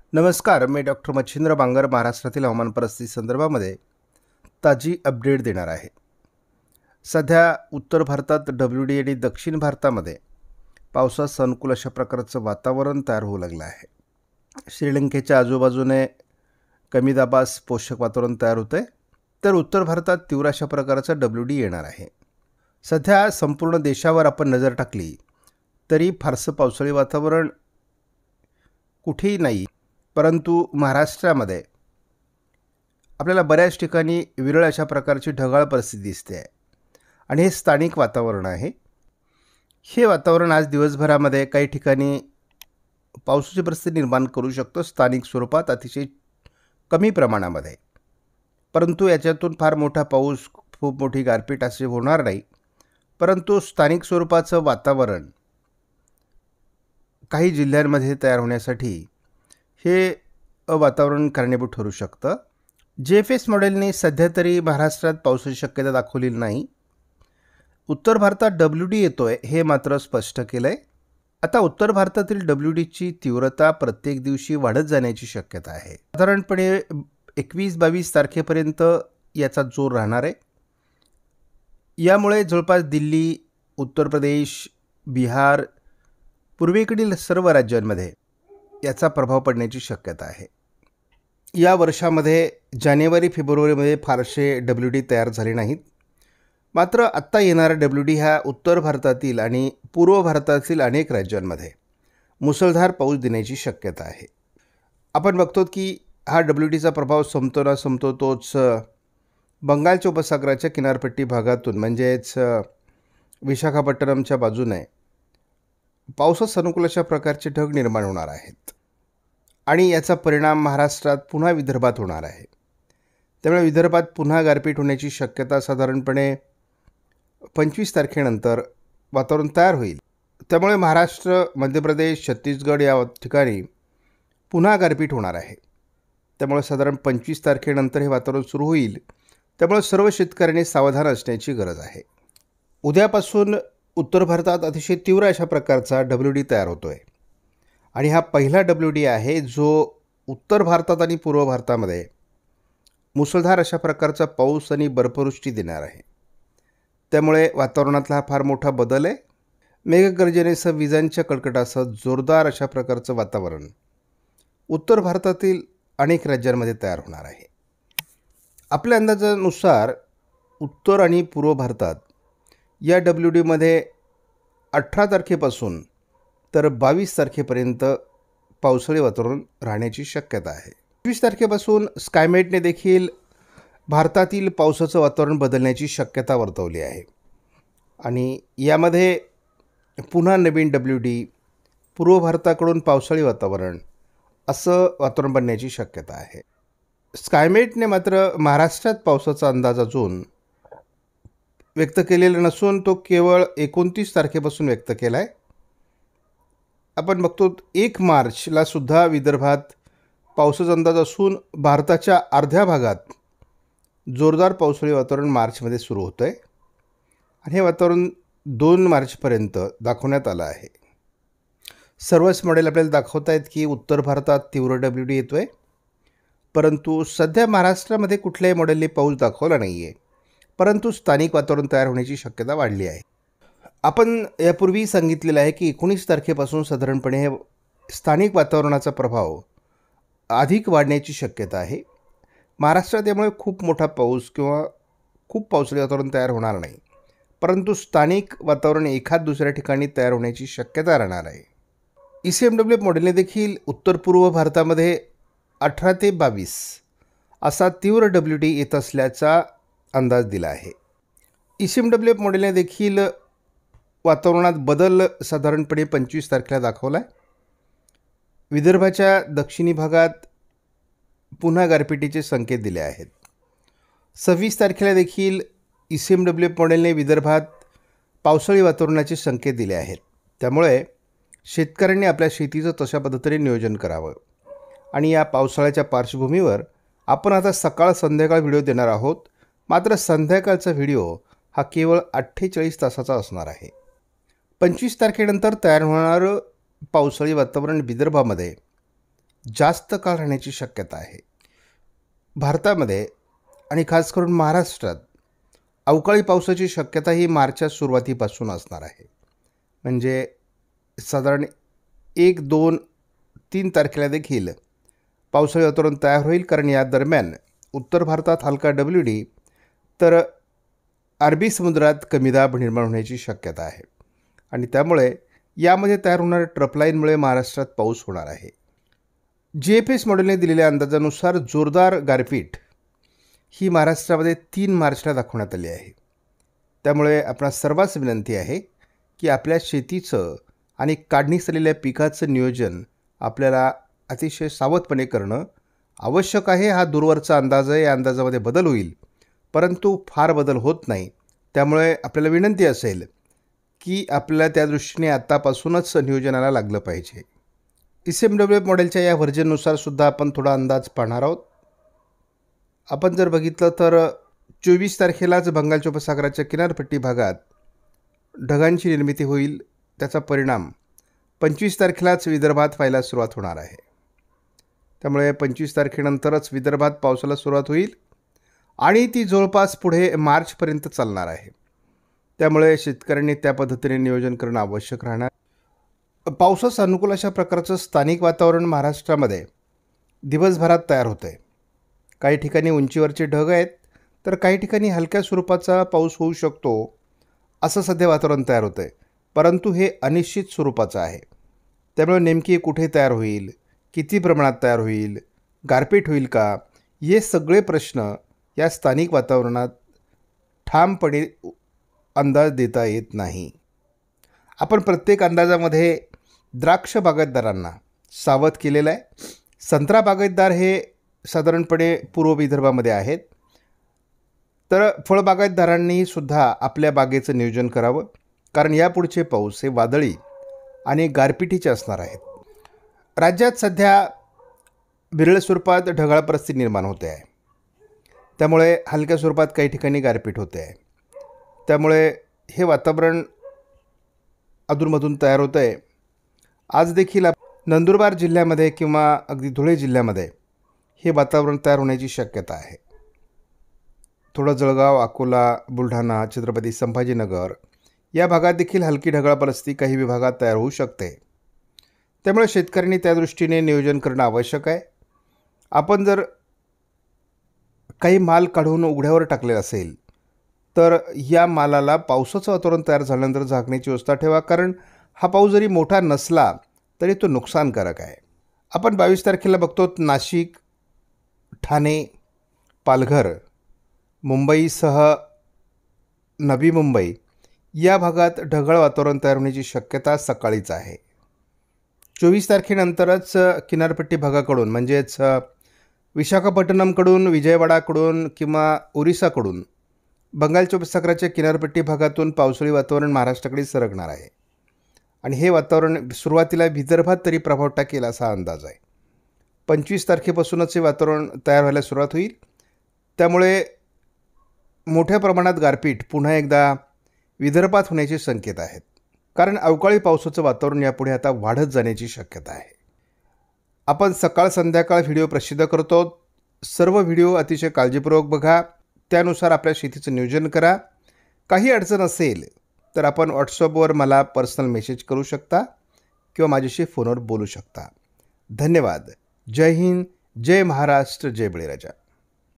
नमस्कार, मी डॉक्टर मच्छिंद्र बांगर महाराष्ट्रातील हवामान परिस्थिती संदर्भामध्ये ताजी अपडेट देणार आहे. सध्या उत्तर भारतात WD आणि दक्षिण भारतामध्ये पावसास अनुकूल अशा प्रकारचं वातावरण तयार होऊ लागलं आहे. श्रीलंकेच्या आजूबाजूने कमी दाबास पोषक वातावरण तयार होते, तर उत्तर भारतात तीव्र अशा प्रकारचं WD येणार आहे. सध्या संपूर्ण देशावर आपण नजर टाकली तरी फारसं पावसाळी वातावरण कुठेही नाही, परंतु महाराष्ट्रामध्ये आपल्याला बऱ्याच ठिकाणी विरळ अशा प्रकारची ढगाळ परिस्थिती दिसते आहे आणि हे स्थानिक वातावरण आहे. हे वातावरण आज दिवसभरामध्ये काही ठिकाणी पावसाची परिस्थिती निर्माण करू शकतो, स्थानिक स्वरूपात अतिशय कमी प्रमाणामध्ये. परंतु याच्यातून फार मोठा पाऊस, खूप मोठी गारपीट असे होणार नाही, परंतु स्थानिक स्वरूपाचं वातावरण काही जिल्ह्यांमध्ये तयार होण्यासाठी हे वातावरण कारणीभूत ठरू शकतं. JFS मॉडेलने सध्या तरी महाराष्ट्रात पावसाची शक्यता दाखवलेली नाही. उत्तर भारतात WD येतोय हे मात्र स्पष्ट केलं आहे. आता उत्तर भारतातील WDची तीव्रता प्रत्येक दिवशी वाढत जाण्याची शक्यता आहे. साधारणपणे 21-22 तारखेपर्यंत याचा जोर राहणार आहे. यामुळे जवळपास दिल्ली, उत्तर प्रदेश, बिहार, पूर्वेकडील सर्व राज्यांमध्ये याचा प्रभाव पडण्याची शक्यता आहे. या वर्षामध्ये जानेवारी-फेब्रुवारीमध्ये फारसे WD तयार झाले नाहीत. मात्र आत्ता येणारा WD हा उत्तर भारतातील आणि पूर्व भारतातील अनेक राज्यांमध्ये मुसळधार पाऊस देण्याची शक्यता आहे. आपण बघतो की हा WDचा प्रभाव संपतो तोच बंगालच्या उपसागराच्या किनारपट्टी भागातून म्हणजेच विशाखापट्टणमच्या बाजूने पावसास अनुकूल अशा प्रकारचे ढग निर्माण होणार आहेत आणि याचा परिणाम महाराष्ट्रात पुन्हा विदर्भात होणार आहे. त्यामुळे विदर्भात पुन्हा गारपीट होण्याची शक्यता साधारणपणे 25 तारखेनंतर वातावरण तयार होईल. त्यामुळे महाराष्ट्र, मध्य प्रदेश, छत्तीसगड या ठिकाणी पुन्हा गारपीट होणार आहे. त्यामुळे साधारण 25 तारखेनंतर हे वातावरण सुरू होईल. त्यामुळे सर्व शेतकऱ्यांनी सावधान असण्याची गरज आहे. उद्यापासून उत्तर भारतात अतिशय तीव्र अशा प्रकारचा WD तयार होतो आहे आणि हा पहिला WD आहे जो उत्तर भारतात आणि पूर्व भारतामध्ये मुसळधार अशा प्रकारचा पाऊस आणि बर्फवृष्टी देणार आहे. त्यामुळे वातावरणातला हा फार मोठा बदल आहे. मेघगर्जनेसह विजांच्या कडकडासह जोरदार अशा प्रकारचं वातावरण उत्तर भारतातील अनेक राज्यांमध्ये तयार होणार आहे. आपल्या अंदाजानुसार उत्तर आणि पूर्व भारतात या WDमध्ये 18 तारखेपासून तर 22 तारखेपर्यंत पावसाळी वातावरण राहण्याची शक्यता आहे. 21 तारखेपासून स्कायमेटने देखील भारतातील पावसाचं वातावरण बदलण्याची शक्यता वर्तवली आहे आणि यामध्ये पुन्हा नवीन WD, पूर्व भारताकडून पावसाळी वातावरण असं वातावरण बनण्याची शक्यता आहे. स्कायमेटने मात्र महाराष्ट्रात पावसाचा अंदाज अजून व्यक्त केलेला नसून तो केवळ 29 तारखेपासून व्यक्त केला आहे. आपण बघतो 1 मार्चला सुद्धा विदर्भात पावसाचा अंदाज असून भारताच्या अर्ध्या भागात जोरदार पावसाळी वातावरण मार्चमध्ये सुरू होतं आहे आणि हे वातावरण 2 मार्चपर्यंत दाखवण्यात आलं आहे. सर्वच मॉडेल आपल्याला दाखवत आहेत की उत्तर भारतात तीव्र WD येतो आहे, परंतु सध्या महाराष्ट्रामध्ये कुठल्याही मॉडेलने पाऊस दाखवला नाही आहे, परंतु स्थानिक वातावरण तयार होण्याची शक्यता वाढली आहे. आपण यापूर्वी सांगितलेलं आहे की 19 तारखेपासून साधारणपणे हे स्थानिक वातावरणाचा प्रभाव अधिक वाढण्याची शक्यता आहे. महाराष्ट्रात यामुळे खूप मोठा पाऊस किंवा खूप पावसाळी वातावरण तयार होणार नाही, परंतु स्थानिक वातावरण एखाद दुसऱ्या ठिकाणी तयार होण्याची शक्यता राहणार आहे. ECMWF मॉडेलने देखील उत्तर पूर्व भारतामध्ये 18 ते 22 असा तीव्र WD येत असल्याचा अंदाज दिला आहे. ECMWF मॉडेलने देखील वातावरणात बदल साधारणपणे 25 तारखेला दाखवला आहे. विदर्भाच्या दक्षिणी भागात पुन्हा गारपिटीचे संकेत दिले आहेत. 26 तारखेला देखील ECMWF मॉडेलने विदर्भात पावसाळी वातावरणाचे संकेत दिले आहेत. त्यामुळे शेतकऱ्यांनी आपल्या शेतीचं तशा पद्धतीने नियोजन करावं आणि या पावसाळ्याच्या पार्श्वभूमीवर आपण आता सकाळ संध्याकाळ व्हिडिओ देणार आहोत. मात्र संध्याकाळचा व्हिडिओ हा केवळ 48 तासाचा असणार आहे. 25 तारखेनंतर तयार होणारं पावसाळी वातावरण विदर्भामध्ये जास्त काळ राहण्याची शक्यता आहे. भारतामध्ये आणि खास करून महाराष्ट्रात अवकाळी पावसाची शक्यता ही मार्चच्या सुरुवातीपासून असणार आहे. म्हणजे साधारण 1, 2, 3 तारखेला देखील पावसाळी वातावरण तयार होईल, कारण या दरम्यान उत्तर भारतात हलका WD तर अरबी समुद्रात कमी दाब निर्माण होण्याची शक्यता आहे आणि त्यामुळे यामध्ये तयार होणाऱ्या ट्रफलाईनमुळे महाराष्ट्रात पाऊस होणार आहे. GFS मॉडेलने दिलेल्या अंदाजानुसार जोरदार गारपीट ही महाराष्ट्रामध्ये 3 मार्चला दाखवण्यात आली आहे. त्यामुळे आपणा सर्वांस विनंती आहे की आपल्या शेतीचं आणि काढणीस आलेल्या पिकाचं नियोजन आपल्याला अतिशय सावधपणे करणं आवश्यक आहे. हा दूरवरचा अंदाज आहे, या अंदाजामध्ये बदल होईल, परंतु फार बदल होत नाही. त्यामुळे आपल्याला विनंती असेल की आपल्याला त्या दृष्टीने आत्तापासूनच नियोजनाला लागलं पाहिजे. ECMWF मॉडेलच्या या व्हर्जननुसार सुद्धा आपण थोडा अंदाज पाहणार आहोत. आपण जर बघितलं तर 24 तारखेलाच बंगालच्या उपसागराच्या किनारपट्टी भागात ढगांची निर्मिती होईल. त्याचा परिणाम 25 तारखेलाच विदर्भात व्हायला सुरुवात होणार आहे. त्यामुळे 25 तारखेनंतरच विदर्भात पावसाला सुरुवात होईल आणि ती जवळपास पुढे मार्चपर्यंत चालणार आहे. त्यामुळे शेतकऱ्यांनी त्या पद्धतीने नियोजन करणं आवश्यक राहणार. पावसास अनुकूल अशा प्रकारचं स्थानिक वातावरण महाराष्ट्रामध्ये दिवसभरात तयार होतं आहे. काही ठिकाणी उंचीवरचे ढग आहेत, तर काही ठिकाणी हलक्या स्वरूपाचा पाऊस होऊ शकतो असं सध्या वातावरण तयार होतं आहे. परंतु हे अनिश्चित स्वरूपाचं आहे. त्यामुळे नेमकी कुठे तयार होईल, किती प्रमाणात तयार होईल, गारपीट होईल का, हे सगळे प्रश्न या स्थानिक वातावरणात ठामपणे अंदाज देता येत नाही. आपण प्रत्येक अंदाजामध्ये द्राक्ष बागायतदारांना सावध केलेलं आहे. संत्रा बागायतदार हे साधारणपणे पूर्व विदर्भामध्ये आहेत, तर फळबागायतदारांनी सुद्धा आपल्या बागेचं नियोजन करावं, कारण यापुढचे पाऊस हे वादळी आणि गारपिटीचे असणार आहेत. राज्यात सध्या विरळ स्वरूपात ढगाळ परिस्थिती निर्माण होते आहे. त्यामुळे हलक्या स्वरूपात काही ठिकाणी गारपीट होते आहे. त्यामुळे हे वातावरण अधूनमधून तयार होतं आहे. आज देखील नंदुरबार जिल्ह्यामध्ये किंवा अगदी धुळे जिल्ह्यामध्ये हे वातावरण तयार होण्याची शक्यता आहे. थोडं जळगाव, अकोला, बुलढाणा, छत्रपती संभाजीनगर या भागात देखील हलकी ढगाळ परिस्थिती काही विभागात तयार होऊ शकते. त्यामुळे शेतकऱ्यांनी त्या दृष्टीने नियोजन करणं आवश्यक आहे. आपण जर काही माल काढून उघड्यावर टाकलेला असेल तर या मालाला पावसाचं वातावरण तयार झाल्यानंतर झाकण्याची व्यवस्था ठेवा, कारण हा पाऊस जरी मोठा नसला तरी तो नुकसानकारक आहे. आपण 22 तारखेला बघतो नाशिक, ठाणे, पालघर, मुंबईसह नवी मुंबई या भागात ढगाळ वातावरण तयार होण्याची शक्यता सकाळीच आहे. 24 तारखेनंतरच किनारपट्टी भागाकडून म्हणजेच विशाखापट्टणमकडून, विजयवाडाकडून किंवा ओरिसाकडून बंगालच्या उपसागराच्या किनारपट्टी भागातून पावसाळी वातावरण महाराष्ट्राकडे सरकणार आहे आणि हे वातावरण सुरुवातीला विदर्भात तरी प्रभाव टाकेल असा अंदाज आहे. 25 तारखेपासूनच हे वातावरण तयार व्हायला सुरुवात होईल. त्यामुळे मोठ्या प्रमाणात गारपीट पुन्हा एकदा विदर्भात होण्याचे संकेत आहेत, कारण अवकाळी पावसाचं वातावरण यापुढे आता वाढत जाण्याची शक्यता आहे. आपण सकाळ संध्याकाळ व्हिडिओ प्रसिद्ध करतो. सर्व व्हिडिओ अतिशय काळजीपूर्वक बघा, त्यानुसार आपल्या शेतीचं नियोजन करा. काही अडचण असेल तर आपण व्हॉट्सअपवर मला पर्सनल मेसेज करू शकता किंवा माझ्याशी फोनवर बोलू शकता. धन्यवाद. जय हिंद, जय महाराष्ट्र, जय बळीराजा.